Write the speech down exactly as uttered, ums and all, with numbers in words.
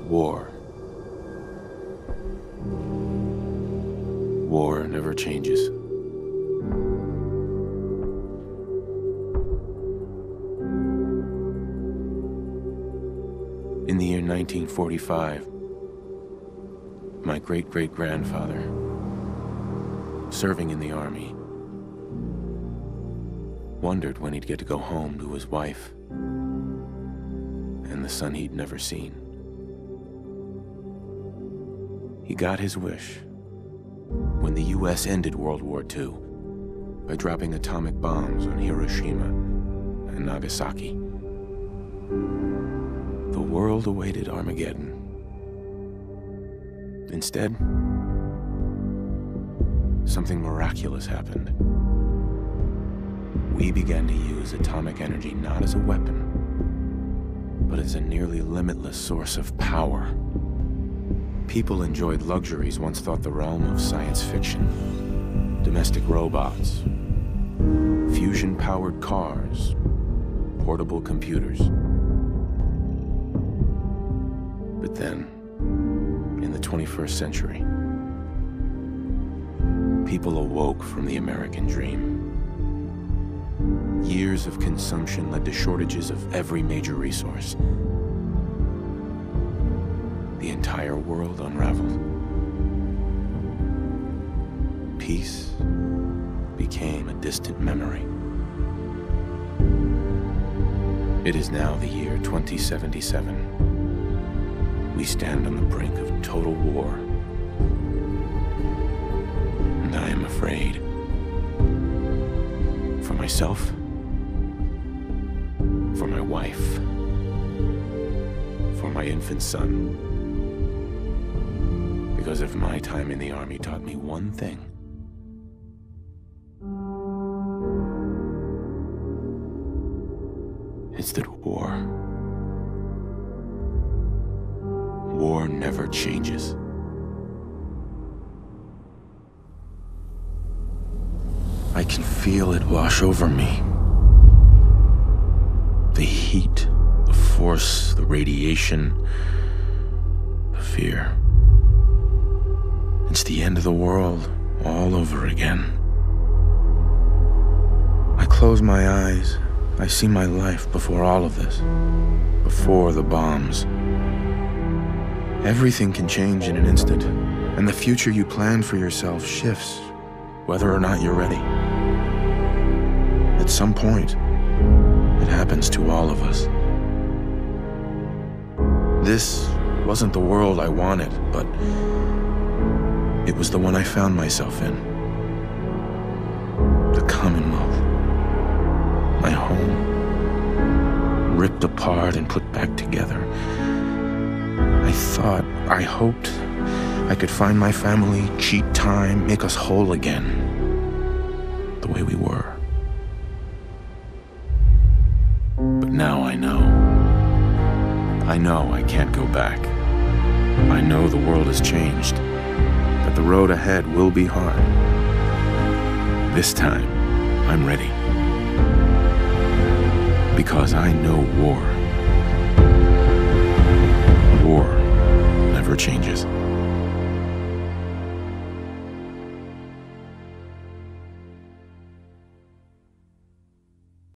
War. War never changes. In the year nineteen forty-five, my great-great-grandfather, serving in the army, wondered when he'd get to go home to his wife and the son he'd never seen. He got his wish when the U S ended World War Two by dropping atomic bombs on Hiroshima and Nagasaki. The world awaited Armageddon. Instead, something miraculous happened. We began to use atomic energy not as a weapon, but as a nearly limitless source of power. People enjoyed luxuries once thought the realm of science fiction. Domestic robots, fusion-powered cars, portable computers. But then, in the twenty-first century, people awoke from the American dream. Years of consumption led to shortages of every major resource. The entire world unraveled. Peace became a distant memory. It is now the year twenty seventy-seven. We stand on the brink of total war. And I am afraid. For myself, for my wife, for my infant son. Because if my time in the army taught me one thing, it's that war, war never changes. I can feel it wash over me. The heat, the force, the radiation, the fear. It's the end of the world all over again. I close my eyes. I see my life before all of this, before the bombs. Everything can change in an instant, and the future you plan for yourself shifts, whether or not you're ready. At some point, it happens to all of us. This wasn't the world I wanted, but it was the one I found myself in. The Commonwealth. My home. Ripped apart and put back together. I thought, I hoped, I could find my family, cheat time, make us whole again. The way we were. But now I know. I know I can't go back. I know the world has changed. That the road ahead will be hard. This time, I'm ready. Because I know war. War never changes.